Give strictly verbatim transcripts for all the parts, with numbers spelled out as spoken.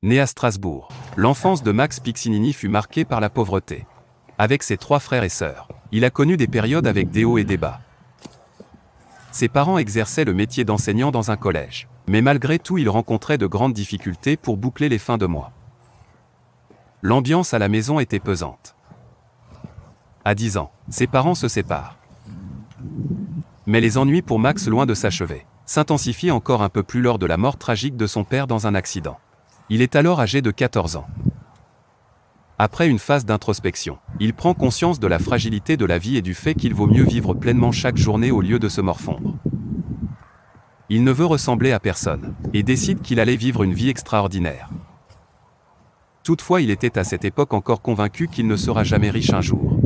Né à Strasbourg, l'enfance de Max Piccinini fut marquée par la pauvreté. Avec ses trois frères et sœurs, il a connu des périodes avec des hauts et des bas. Ses parents exerçaient le métier d'enseignant dans un collège, mais malgré tout il rencontrait de grandes difficultés pour boucler les fins de mois. L'ambiance à la maison était pesante. À dix ans, ses parents se séparent. Mais les ennuis pour Max, loin de s'achever, s'intensifient encore un peu plus lors de la mort tragique de son père dans un accident. Il est alors âgé de quatorze ans. Après une phase d'introspection, il prend conscience de la fragilité de la vie et du fait qu'il vaut mieux vivre pleinement chaque journée au lieu de se morfondre. Il ne veut ressembler à personne, et décide qu'il allait vivre une vie extraordinaire. Toutefois, il était à cette époque encore convaincu qu'il ne sera jamais riche un jour.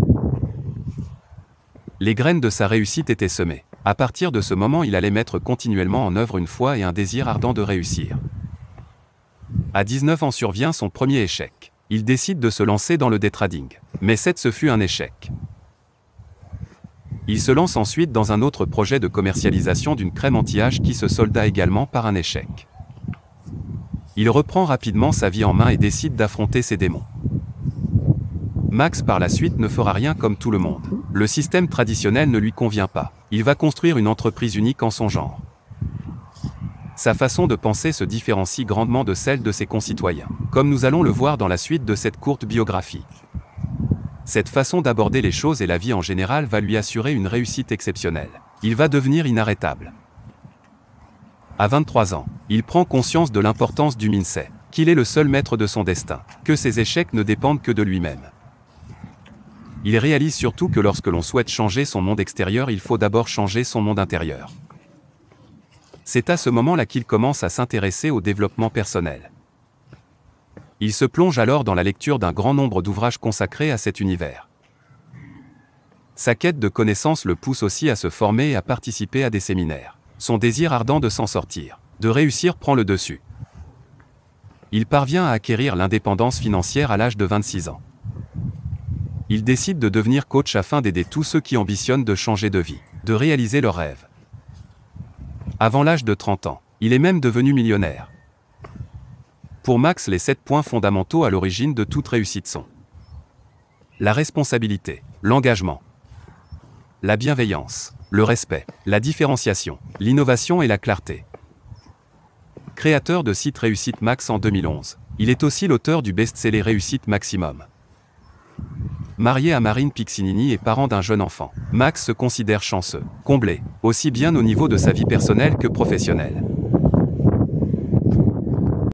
Les graines de sa réussite étaient semées. À partir de ce moment, il allait mettre continuellement en œuvre une foi et un désir ardent de réussir. À dix-neuf ans survient son premier échec. Il décide de se lancer dans le day trading. Mais cette ce fut un échec. Il se lance ensuite dans un autre projet de commercialisation d'une crème anti-âge qui se solda également par un échec. Il reprend rapidement sa vie en main et décide d'affronter ses démons. Max par la suite ne fera rien comme tout le monde. Le système traditionnel ne lui convient pas. Il va construire une entreprise unique en son genre. Sa façon de penser se différencie grandement de celle de ses concitoyens, comme nous allons le voir dans la suite de cette courte biographie. Cette façon d'aborder les choses et la vie en général va lui assurer une réussite exceptionnelle. Il va devenir inarrêtable. À vingt-trois ans, il prend conscience de l'importance du mindset, qu'il est le seul maître de son destin, que ses échecs ne dépendent que de lui-même. Il réalise surtout que lorsque l'on souhaite changer son monde extérieur, il faut d'abord changer son monde intérieur. C'est à ce moment-là qu'il commence à s'intéresser au développement personnel. Il se plonge alors dans la lecture d'un grand nombre d'ouvrages consacrés à cet univers. Sa quête de connaissances le pousse aussi à se former et à participer à des séminaires. Son désir ardent de s'en sortir, de réussir prend le dessus. Il parvient à acquérir l'indépendance financière à l'âge de vingt-six ans. Il décide de devenir coach afin d'aider tous ceux qui ambitionnent de changer de vie, de réaliser leurs rêves. Avant l'âge de trente ans, il est même devenu millionnaire. Pour Max, les sept points fondamentaux à l'origine de toute réussite sont la responsabilité, l'engagement, la bienveillance, le respect, la différenciation, l'innovation et la clarté. Créateur de site Réussite Max en deux mille onze, il est aussi l'auteur du best-seller Réussite Maximum. Marié à Marine Piccinini et parent d'un jeune enfant, Max se considère chanceux, comblé, aussi bien au niveau de sa vie personnelle que professionnelle.